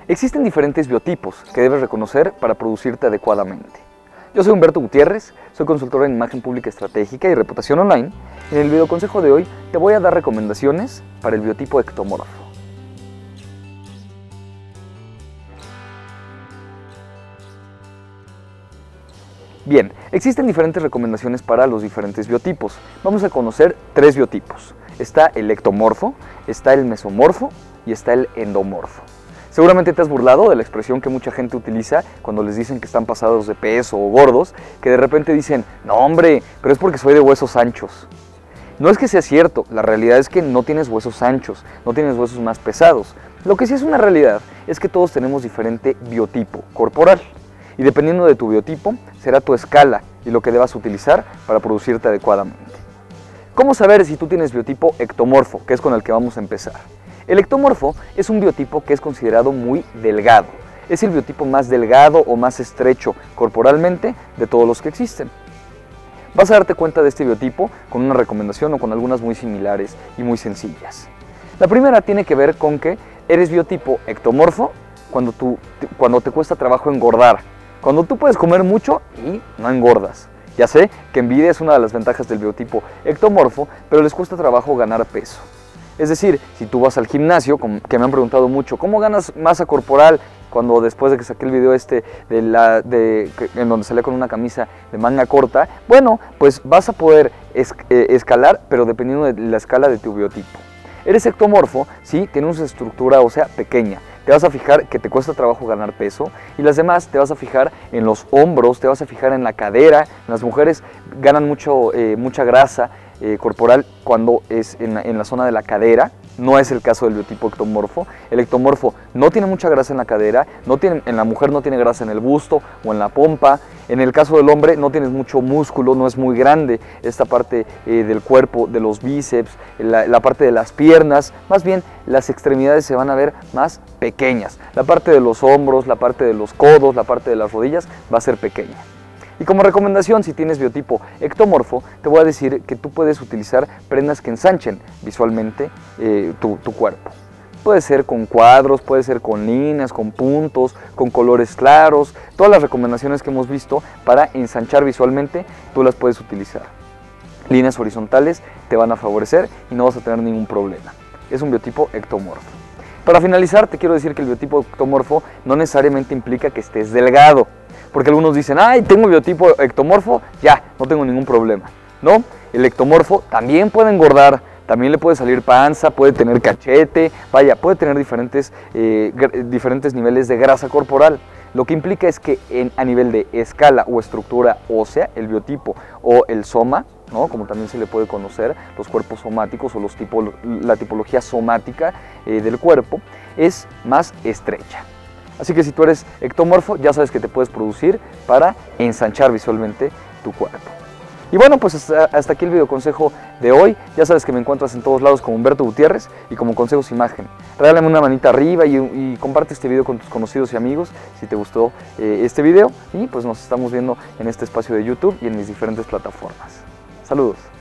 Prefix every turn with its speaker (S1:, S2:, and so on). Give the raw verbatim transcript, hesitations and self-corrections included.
S1: Existen diferentes biotipos que debes reconocer para producirte adecuadamente. Yo soy Humberto Gutiérrez, soy consultor en imagen pública estratégica y reputación online. En el video consejo de hoy te voy a dar recomendaciones para el biotipo ectomorfo. Bien, existen diferentes recomendaciones para los diferentes biotipos. Vamos a conocer tres biotipos. Está el ectomorfo, está el mesomorfo y está el endomorfo. Seguramente te has burlado de la expresión que mucha gente utiliza cuando les dicen que están pasados de peso o gordos, que de repente dicen, no hombre, pero es porque soy de huesos anchos. No es que sea cierto, la realidad es que no tienes huesos anchos, no tienes huesos más pesados. Lo que sí es una realidad es que todos tenemos diferente biotipo corporal. Y dependiendo de tu biotipo, será tu escala y lo que debas utilizar para producirte adecuadamente. ¿Cómo saber si tú tienes biotipo ectomorfo, que es con el que vamos a empezar? El ectomorfo es un biotipo que es considerado muy delgado. Es el biotipo más delgado o más estrecho corporalmente de todos los que existen. Vas a darte cuenta de este biotipo con una recomendación o con algunas muy similares y muy sencillas. La primera tiene que ver con que eres biotipo ectomorfo cuando, tú, cuando te cuesta trabajo engordar. Cuando tú puedes comer mucho y no engordas. Ya sé que envidia es una de las ventajas del biotipo ectomorfo, pero les cuesta trabajo ganar peso. Es decir, si tú vas al gimnasio, que me han preguntado mucho, ¿cómo ganas masa corporal? Cuando después de que saqué el video este de la, de, en donde salía con una camisa de manga corta, bueno, pues vas a poder es, eh, escalar, pero dependiendo de la escala de tu biotipo. Eres ectomorfo, sí, tienes una estructura ósea pequeña. Te vas a fijar que te cuesta trabajo ganar peso y las demás te vas a fijar en los hombros, te vas a fijar en la cadera. Las mujeres ganan mucho, eh, mucha grasa eh, corporal cuando es en la, en la zona de la cadera. No es el caso del biotipo ectomorfo. El ectomorfo no tiene mucha grasa en la cadera, no tiene, en la mujer no tiene grasa en el busto o en la pompa. En el caso del hombre no tienes mucho músculo, no es muy grande esta parte eh, del cuerpo, de los bíceps, la, la parte de las piernas. Más bien las extremidades se van a ver más pequeñas. La parte de los hombros, la parte de los codos, la parte de las rodillas va a ser pequeña. Y como recomendación, si tienes biotipo ectomorfo, te voy a decir que tú puedes utilizar prendas que ensanchen visualmente eh, tu, tu cuerpo. Puede ser con cuadros, puede ser con líneas, con puntos, con colores claros. Todas las recomendaciones que hemos visto para ensanchar visualmente, tú las puedes utilizar. Líneas horizontales te van a favorecer y no vas a tener ningún problema. Es un biotipo ectomorfo. Para finalizar, te quiero decir que el biotipo ectomorfo no necesariamente implica que estés delgado. Porque algunos dicen, ay, tengo biotipo ectomorfo, ya, no tengo ningún problema. No, el ectomorfo también puede engordar, también le puede salir panza, puede tener cachete, vaya, puede tener diferentes, eh, diferentes niveles de grasa corporal. Lo que implica es que en, a nivel de escala o estructura ósea, el biotipo o el soma, ¿no? Como también se le puede conocer, los cuerpos somáticos o los tipo, la tipología somática eh, del cuerpo, es más estrecha. Así que si tú eres ectomorfo, ya sabes que te puedes producir para ensanchar visualmente tu cuerpo. Y bueno, pues hasta, hasta aquí el video consejo de hoy. Ya sabes que me encuentras en todos lados como Humberto Gutiérrez y como Consejos Imagen. Regálame una manita arriba y, y comparte este video con tus conocidos y amigos si te gustó eh, este video. Y pues nos estamos viendo en este espacio de YouTube y en mis diferentes plataformas. Saludos.